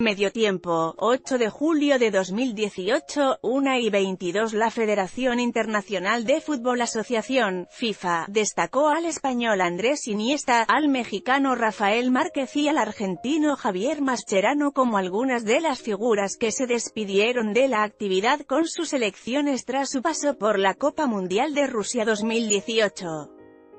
Medio tiempo, 8 de julio de 2018, 1:22. La Federación Internacional de Fútbol Asociación, FIFA, destacó al español Andrés Iniesta, al mexicano Rafael Márquez y al argentino Javier Mascherano como algunas de las figuras que se despidieron de la actividad con sus selecciones tras su paso por la Copa Mundial de Rusia 2018.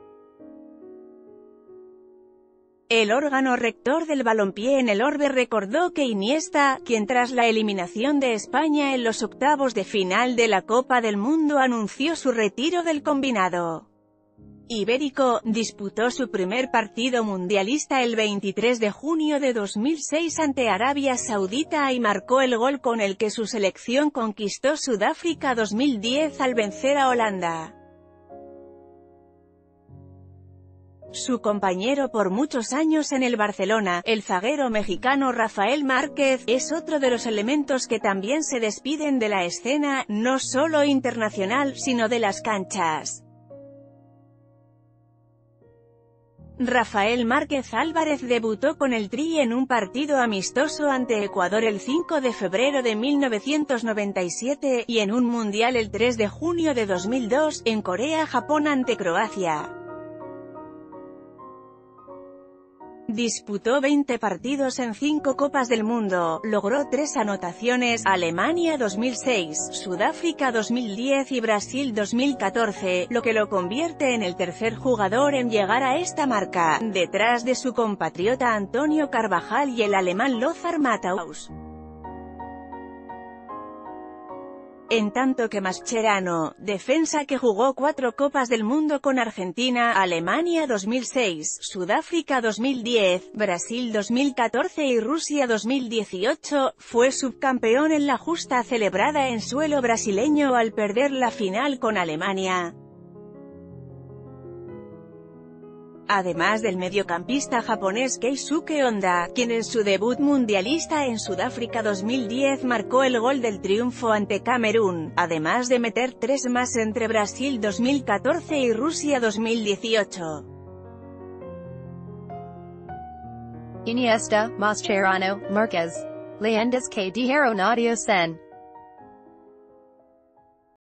El órgano rector del balompié en el orbe recordó que Iniesta, quien tras la eliminación de España en los octavos de final de la Copa del Mundo anunció su retiro del combinado ibérico, disputó su primer partido mundialista el 23 de junio de 2006 ante Arabia Saudita y marcó el gol con el que su selección conquistó Sudáfrica 2010 al vencer a Holanda. Su compañero por muchos años en el Barcelona, el zaguero mexicano Rafael Márquez, es otro de los elementos que también se despiden de la escena, no solo internacional, sino de las canchas. Rafael Márquez Álvarez debutó con el Tri en un partido amistoso ante Ecuador el 5 de febrero de 1997, y en un mundial el 3 de junio de 2002, en Corea-Japón ante Croacia. Disputó 20 partidos en 5 Copas del Mundo, logró 3 anotaciones, Alemania 2006, Sudáfrica 2010 y Brasil 2014, lo que lo convierte en el tercer jugador en llegar a esta marca, detrás de su compatriota Antonio Carvajal y el alemán Lothar Matthaus. En tanto que Mascherano, defensa que jugó 4 Copas del Mundo con Argentina, Alemania 2006, Sudáfrica 2010, Brasil 2014 y Rusia 2018, fue subcampeón en la justa celebrada en suelo brasileño al perder la final con Alemania. Además del mediocampista japonés Keisuke Honda, quien en su debut mundialista en Sudáfrica 2010 marcó el gol del triunfo ante Camerún, además de meter 3 más entre Brasil 2014 y Rusia 2018. Iniesta, Mascherano, Márquez. Leyendas que dejaron adiós en